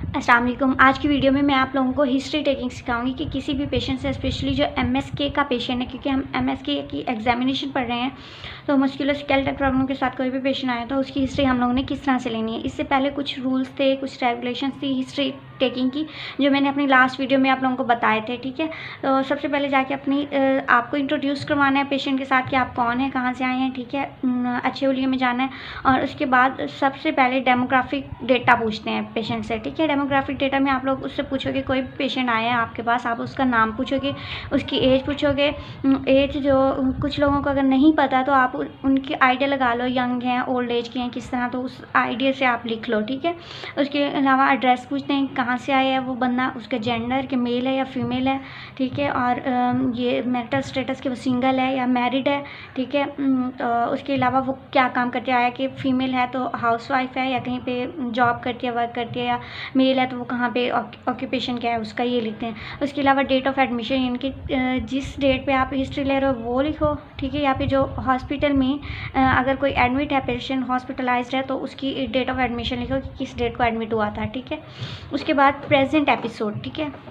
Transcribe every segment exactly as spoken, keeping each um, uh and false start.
अस्सलाम वालेकुम। आज की वीडियो में मैं आप लोगों को हिस्ट्री टेकिंग सिखाऊंगी कि किसी भी पेशेंट से, स्पेशली जो एमएसके का पेशेंट है, क्योंकि हम एमएसके की एग्जामिनेशन पढ़ रहे हैं, तो मस्कुलोस्केलेटल प्रॉब्लम के साथ कोई भी पेशेंट आया तो उसकी हिस्ट्री हम लोगों ने किस तरह से लेनी है। इससे पहले कुछ रूल्स थे, कुछ रेगुलेशंस थी हिस्ट्री टेकिंग की, जो मैंने अपनी लास्ट वीडियो में आप लोगों को बताए थे। ठीक है, तो सबसे पहले जाके अपनी आपको इंट्रोड्यूस करवाना है पेशेंट के साथ कि आप कौन है, कहाँ से आए हैं। ठीक है, अच्छे उलिये में जाना है। और उसके बाद सबसे पहले डेमोग्राफिक डेटा पूछते हैं पेशेंट से। ठीक है, डेमोग्राफिक डेटा में आप लोग उससे पूछोगे, कोई पेशेंट आया है आपके पास, आप उसका नाम पूछोगे, उसकी एज पूछोगे। एज जो कुछ लोगों को अगर नहीं पता तो आप उनकी आइडिया लगा लो, यंग हैं, ओल्ड एज के हैं, किस तरह, तो उस आइडिया से आप लिख लो। ठीक है, उसके अलावा एड्रेस पूछते हैं, कहाँ से आया है वो बंदा, उसका जेंडर कि मेल है या फीमेल है। ठीक है, और ये मैरिटल स्टेटस कि वो सिंगल है या मैरिड है। ठीक है, तो उसके अलावा वो क्या काम करते आया, कि फीमेल है तो हाउसवाइफ है या कहीं पे जॉब करती है, वर्क करती है, या मेल है तो वो कहाँ पे ऑक्यूपेशन क्या है उसका, ये लिखते हैं। उसके अलावा डेट ऑफ एडमिशन, यानी कि जिस डेट पे आप हिस्ट्री ले रहे हो वो लिखो। ठीक है, या फिर जो हॉस्पिटल में अगर कोई एडमिट है, पेशेंट हॉस्पिटलाइज्ड है, तो उसकी डेट ऑफ एडमिशन लिखो कि किस डेट को एडमिट हुआ था। ठीक है, उसके बाद प्रेजेंट एपिसोड। ठीक है,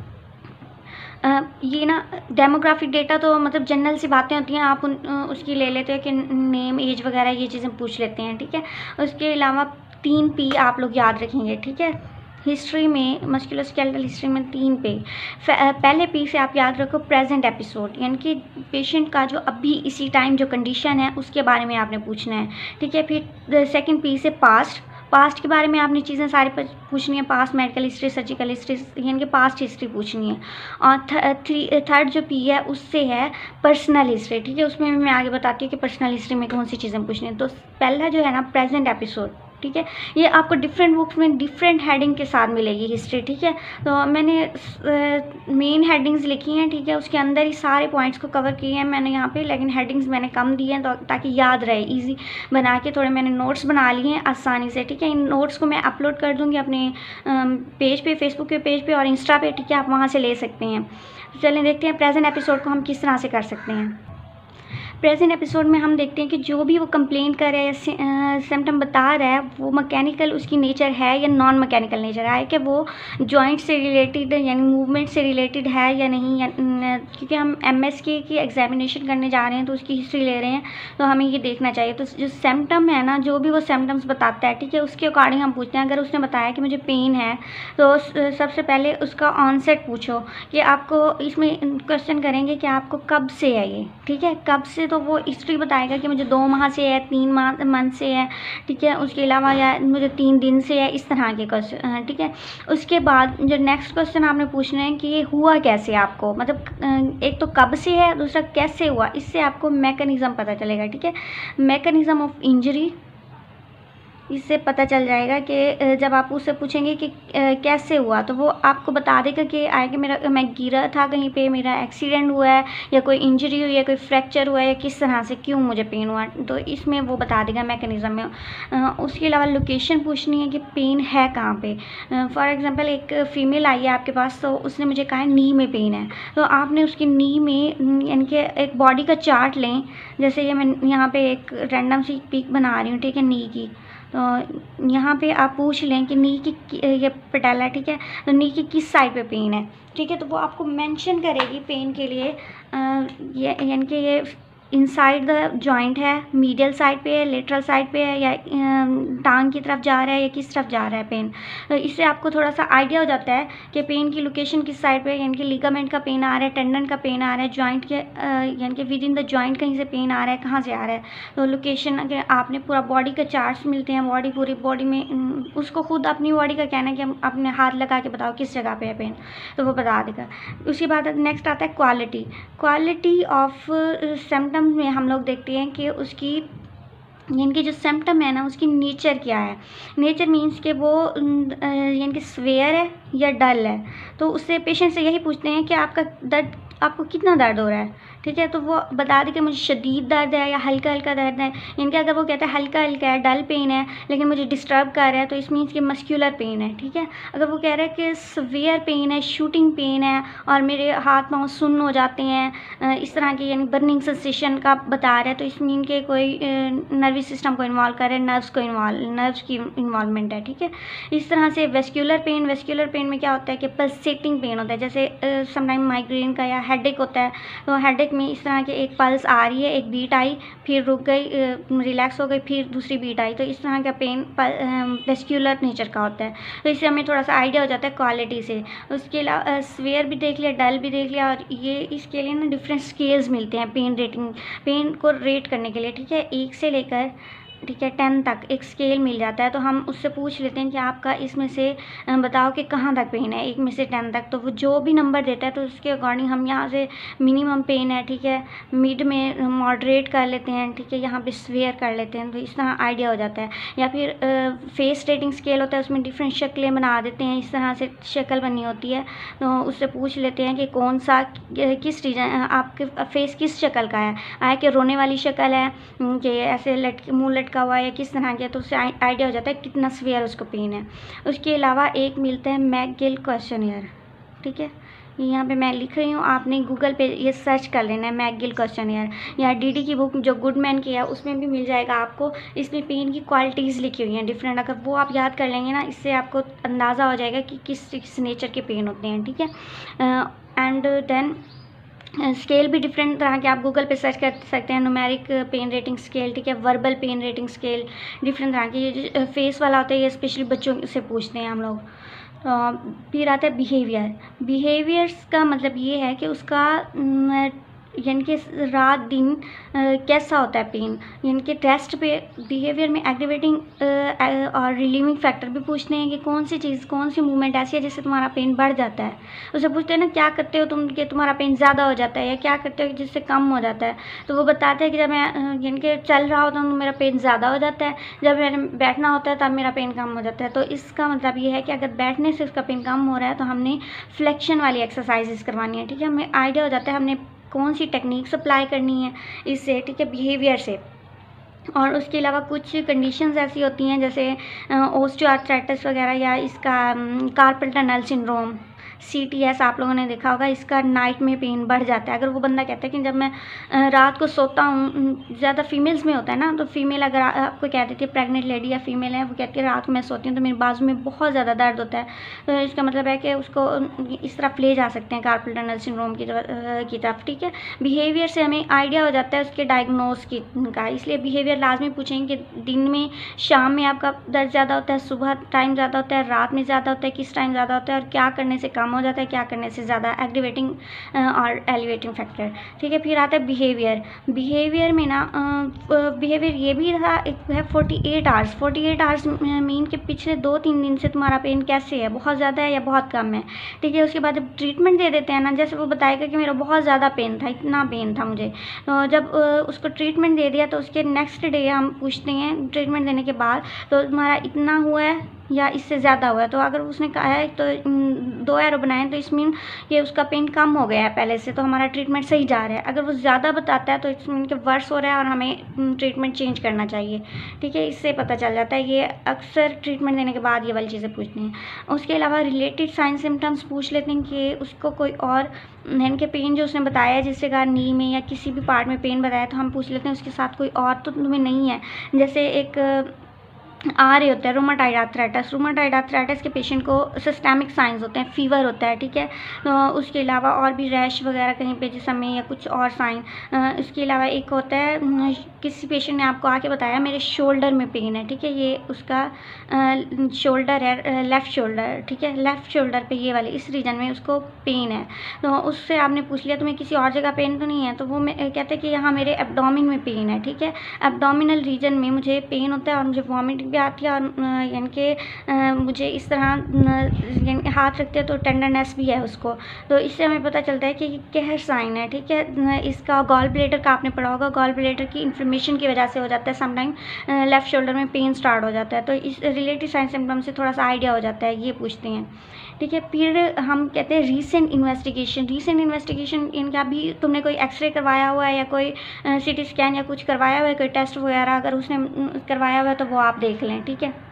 Uh, ये ना डेमोग्राफिक डेटा तो मतलब जनरल सी बातें होती हैं, आप उन उसकी ले लेते हैं कि नेम, एज वगैरह ये चीज़ें पूछ लेते हैं। ठीक है, उसके अलावा तीन पी आप लोग याद रखेंगे। ठीक है, हिस्ट्री में, मस्कुलोस्केलेटल हिस्ट्री में तीन पे। पहले पी से आप याद रखो प्रेजेंट एपिसोड, यानी कि पेशेंट का जो अभी इसी टाइम जो कंडीशन है उसके बारे में आपने पूछना है। ठीक है, फिर सेकंड पी से पास्ट, पास्ट के बारे में आपने चीज़ें सारी पूछनी है, past medical history, surgical history, यानी कि पास्ट हिस्ट्री पूछनी है। और थ्री थर्ड जो पी है उससे है पर्सनल हिस्ट्री। ठीक है, उसमें मैं आगे बताती हूँ कि पर्सनल हिस्ट्री में कौन सी चीज़ें पूछनी है। तो पहला जो है ना प्रेजेंट एपिसोड। ठीक है, ये आपको डिफरेंट बुक्स में डिफरेंट हेडिंग के साथ मिलेगी हिस्ट्री। ठीक है, तो मैंने मेन हेडिंग्स लिखी हैं। ठीक है, उसके अंदर ही सारे पॉइंट्स को कवर किए हैं मैंने यहाँ पे, लेकिन हेडिंग्स मैंने कम दी हैं तो ताकि याद रहे, इजी बना के थोड़े मैंने नोट्स बना लिए हैं आसानी से। ठीक है, इन नोट्स को मैं अपलोड कर दूँगी अपने पेज पे, फेसबुक के पेज पे और इंस्टा पे। ठीक है, आप वहाँ से ले सकते हैं। चलिए देखते हैं प्रेजेंट एपिसोड को हम किस तरह से कर सकते हैं। प्रेजेंट एपिसोड में हम देखते हैं कि जो भी वो कंप्लेंट कर रहा है या सिम्टम बता रहा है, वो मैकेनिकल उसकी नेचर है या नॉन मैकेनिकल नेचर है, कि वो जॉइंट से रिलेटेड यानी मूवमेंट से रिलेटेड है या नहीं। या, क्योंकि हम एमएसके की एग्जामिनेशन करने जा रहे हैं तो उसकी हिस्ट्री ले रहे हैं, तो हमें ये देखना चाहिए। तो जो सिम्टम है ना, जो भी वो सिम्टम्स बताता है, ठीक है, उसके अकॉर्डिंग हम पूछते हैं। अगर उसने बताया कि मुझे पेन है तो सबसे पहले उसका ऑनसेट पूछो, कि आपको इसमें क्वेश्चन करेंगे कि आपको कब से है ये। ठीक है, कब से, तो वो हिस्ट्री बताएगा कि मुझे दो माह से है, तीन माह मंथ से है। ठीक है, उसके अलावा या मुझे तीन दिन से है, इस तरह के क्वेश्चन। ठीक है, उसके बाद जो नेक्स्ट क्वेश्चन आपने पूछना है कि ये हुआ कैसे आपको, मतलब एक तो कब से है, दूसरा कैसे हुआ, इससे आपको मैकेनिज़्म पता चलेगा। ठीक है, मैकेनिज़्म ऑफ इंजरी, इससे पता चल जाएगा कि जब आप उससे पूछेंगे कि कैसे हुआ, तो वो आपको बता देगा कि आएगा मेरा मैं गिरा था कहीं पे, मेरा एक्सीडेंट हुआ है, या कोई इंजरी हुई है, कोई फ्रैक्चर हुआ है, या किस तरह से, क्यों मुझे पेन हुआ, तो इसमें वो बता देगा मैकेनिज़्म में। उसके अलावा लोकेशन पूछनी है कि पेन है कहाँ पे। फॉर एग्ज़ाम्पल एक फ़ीमेल आई है आपके पास, तो उसने मुझे कहा नी में पेन है, तो आपने उसकी नी में यानी कि एक बॉडी का चार्ट लें। जैसे ये मैं यहाँ पर एक रैंडम सी पिक बना रही हूँ, ठीक है, नी की, तो यहाँ पे आप पूछ लें कि नी की, ये पटेला, ठीक है, तो नी की किस साइड पे पेन है। ठीक है, तो वो आपको मेंशन करेगी पेन के लिए, ये यानी कि ये इनसाइड द जॉइंट है, मीडियल साइड पे है, लेटरल साइड पे है, या टांग की तरफ जा रहा है, या किस तरफ जा रहा है पेन। तो इससे आपको थोड़ा सा आइडिया हो जाता है कि पेन की लोकेशन किस साइड पे है, यानी कि लिगामेंट का पेन आ रहा है, टेंडन का पेन आ रहा है, जॉइंट के यानी कि विद इन द जॉइंट कहीं से पेन आ रहा है, कहाँ से आ रहा है। तो लोकेशन अगर आपने पूरा बॉडी का चार्ट्स मिलते हैं, बॉडी पूरी बॉडी में, उसको खुद अपनी बॉडी का कहना है कि हम अपने हाथ लगा के बताओ किस जगह पे है पेन, तो वो बता देगा। उसके बाद नेक्स्ट आता है क्वालिटी। क्वालिटी ऑफ सिम्टम में हम लोग देखते हैं कि उसकी यानी कि जो सिम्टम है ना, उसकी नेचर क्या है। नेचर मीन्स कि वो यानी कि स्वेयर है या डल है। तो उससे पेशेंट से यही पूछते हैं कि आपका दर्द, आपको कितना दर्द हो रहा है। ठीक है, तो वो बता दें कि मुझे शदीद दर्द है या हल्का हल्का दर्द है। यानी कि अगर वो कहता है हल्का हल्का है, डल पेन है, लेकिन मुझे डिस्टर्ब कर रहा है, तो इस मीन्स कि मस्क्यूलर पेन है। ठीक है, अगर वो कह रहा है कि सवियर पेन है, शूटिंग पेन है और मेरे हाथ पाँव सुन्न हो जाते हैं, इस तरह की यानी बर्निंग सेंसेशन का बता रहा है, तो इस मीन के कोई नर्वस सिस्टम को इन्वॉल्व कर रहा है, नर्व्स को इन्वॉल्व नर्व्स की इन्वॉल्वमेंट है। ठीक है, इस तरह से वेस्क्यूलर पेन वेस्क्यूलर पेन में क्या होता है कि पल्सेटिंग पेन होता है, जैसे समटाइम माइग्रेन का या हेडेक होता है, तो हेडेक में इस तरह के एक पल्स आ रही है, एक बीट आई, फिर रुक गई, रिलैक्स हो गई, फिर दूसरी बीट आई, तो इस तरह का पेन वेस्क्यूलर नेचर का होता है। तो इससे हमें थोड़ा सा आइडिया हो जाता है क्वालिटी से। उसके अलावा स्वेयर भी देख लिया, डल भी देख लिया, और ये इसके लिए ना डिफरेंट स्केल्स मिलते हैं पेन रेटिंग, पेन को रेट करने के लिए। ठीक है, एक से लेकर ठीक है टेन तक एक स्केल मिल जाता है, तो हम उससे पूछ लेते हैं कि आपका इसमें से बताओ कि कहाँ तक पेन है, एक में से टेन तक। तो वो जो भी नंबर देता है तो उसके अकॉर्डिंग हम यहाँ से मिनिमम पेन है, ठीक है, मिड में मॉडरेट कर लेते हैं, ठीक है, यहाँ पे स्वेयर कर लेते हैं, तो इस तरह आइडिया हो जाता है। या फिर फेस रेटिंग स्केल होता है, उसमें डिफरेंट शक्लें बना देते हैं, इस तरह से शक्ल बनी होती है, तो उससे पूछ लेते हैं कि कौन सा किस रीजन आपके फेस किस शक्ल का है, आया कि रोने वाली शक्ल है कि ऐसे लटके मुँह लटका हुआ है या किस तरह के, तो उससे आइडिया हो जाता है कितना स्वेयर उसको पेन है। उसके अलावा एक मिलता है मैकगिल क्वेश्चनियर। ठीक है, यहाँ पे मैं लिख रही हूँ, आपने गूगल पे ये सर्च कर लेना है मैकगिल क्वेश्चनियर, या डीडी की बुक जो गुडमैन की है उसमें भी मिल जाएगा आपको। इसमें पेन की क्वालिटीज़ लिखी हुई हैं डिफरेंट, अगर वो आप याद कर लेंगे ना, इससे आपको अंदाज़ा हो जाएगा कि किस किस नेचर के पेन होते हैं। ठीक है, एंड देन स्केल भी डिफरेंट तरह के आप गूगल पे सर्च कर सकते हैं, न्यूमेरिक पेन रेटिंग स्केल, ठीक है, verbal pain rating scale, different तरह के। ये फेस वाला होता है, ये स्पेशली बच्चों से पूछते हैं हम लोग। तो फिर आता है बिहेवियर। बिहेवियर्स का मतलब ये है कि उसका यानी कि रात दिन कैसा होता है पेन, यानी कि टेस्ट पे बिहेवियर में एक्टिवेटिंग और रिलीविंग फैक्टर भी पूछते हैं कि कौन सी चीज़, कौन सी मूवमेंट ऐसी है जिससे तुम्हारा पेन बढ़ जाता है। उससे पूछते हैं ना क्या करते हो तुम कि तुम्हारा पेन ज़्यादा हो जाता है, या क्या करते हो जिससे कम हो जाता है। तो वो बताते हैं कि जब मैं यानी कि चल रहा होता हूँ तो मेरा पेन ज़्यादा हो जाता है, जब मैंने बैठना होता है तब मेरा पेन कम हो जाता है। तो इसका मतलब ये है कि अगर बैठने से उसका पेन कम हो रहा है तो हमने फ्लेक्शन वाली एक्सरसाइजेस करवानी है। ठीक है, हमें आइडिया हो जाता है हमने कौन सी टेक्निक्स अप्लाई करनी है इससे, ठीक है, बिहेवियर से। और उसके अलावा कुछ कंडीशंस ऐसी होती हैं जैसे ओस्टियोआर्थराइटिस वगैरह, या इसका carpal tunnel syndrome, C T S आप लोगों ने देखा होगा, इसका नाइट में पेन बढ़ जाता है। अगर वो बंदा कहता है कि जब मैं रात को सोता हूँ, ज़्यादा फीमेल्स में होता है ना, तो फीमेल अगर आपको कह देती है, प्रेग्नेंट लेडी या फीमेल है, वो कहती है रात को मैं सोती हूँ तो मेरे बाजू में बहुत ज़्यादा दर्द होता है, तो इसका मतलब है कि उसको इस तरफ ले जा सकते हैं कार्पल टनल सिंड्रोम की की तरफ। ठीक है, बिहेवियर से हमें आइडिया हो जाता है उसके डायग्नोज की का, इसलिए बिहेवियर लाजमी पूछेंगे कि दिन में शाम में आपका दर्द ज़्यादा होता है, सुबह टाइम ज़्यादा होता है, रात में ज़्यादा होता है, किस टाइम ज़्यादा होता है, और क्या करने से कम हो जाता है, क्या करने से ज़्यादा, एक्टिवेटिंग और एलिवेटिंग फैक्टर। ठीक है, फिर आता है बिहेवियर। बिहेवियर में ना बिहेवियर ये भी था, एक है forty eight hours. Forty eight hours mean के पिछले दो तीन दिन से तुम्हारा पेन कैसे है, बहुत ज़्यादा है या बहुत कम है। ठीक है, उसके बाद जब ट्रीटमेंट दे देते हैं ना, जैसे वो बताएगा कि मेरा बहुत ज़्यादा पेन था, इतना पेन था मुझे, तो जब उसको ट्रीटमेंट दे दिया तो उसके नेक्स्ट डे हम पूछते हैं ट्रीटमेंट देने के बाद, तो तुम्हारा इतना हुआ है या इससे ज़्यादा हुआ है। तो अगर उसने कहा है तो दो एरो बनाए तो इस मीन कि उसका पेन कम हो गया है पहले से, तो हमारा ट्रीटमेंट सही जा रहा है। अगर वो ज़्यादा बताता है तो इस मीन कि वर्स हो रहा है और हमें ट्रीटमेंट चेंज करना चाहिए। ठीक है, इससे पता चल जाता है। ये अक्सर ट्रीटमेंट देने के बाद ये वाली चीज़ें पूछनी हैं। उसके अलावा रिलेटेड साइन सिम्टम्स पूछ लेते हैं कि उसको कोई और इनके पेन जो उसने बताया है, जिससे कहा नी में या किसी भी पार्ट में पेन बताया, तो हम पूछ लेते हैं उसके साथ कोई और तो तुम्हें नहीं है। जैसे एक आ रहे होते हैं रूमाटाइड आर्थराइटिस, रूमाटाइड आर्थराइटिस के पेशेंट को सिस्टेमिक साइंस होते हैं, फीवर होता है। ठीक है, तो उसके अलावा और भी रैश वगैरह कहीं पे जिसमें, या कुछ और साइन। इसके अलावा एक होता है किसी पेशेंट ने आपको आके बताया मेरे शोल्डर में पेन है। ठीक है, ये उसका शोल्डर है, लेफ़्ट शोल्डर। ठीक है, लेफ़्ट शोल्डर पे ये वाले इस रीजन में उसको पेन है, तो उससे आपने पूछ लिया तुम्हें किसी और जगह पेन तो नहीं है, तो वो कहते हैं कि यहाँ मेरे एब्डोमिन में पेन है। ठीक है, एब्डोमिनल रीजन में मुझे पेन होता है और मुझे वॉमिटिंग भी आती है, और यानी कि मुझे इस तरह हाथ रखते हैं तो टेंडरनेस भी है उसको। तो इससे हमें पता चलता है कि क्या साइन है। ठीक है, इसका गॉल ब्लैडर का आपने पढ़ा होगा, गॉल ब्लैडर की इन्फ्लेमेशन इन्फ्लेमेशन की वजह से हो जाता है, समटाइम लेफ़्ट शोल्डर में पेन स्टार्ट हो जाता है। तो इस रिलेटेड साइन सिम्टम से थोड़ा सा आइडिया हो जाता है, ये पूछते हैं। ठीक है, फिर हम कहते हैं रीसेंट इन्वेस्टिगेशन। रीसेंट इन्वेस्टिगेशन इनका भी तुमने कोई एक्सरे करवाया हुआ है या कोई सी टी स्कैन या कुछ करवाया हुआ है, कोई टेस्ट वगैरह अगर उसने करवाया हुआ है तो वो आप देख लें। ठीक है।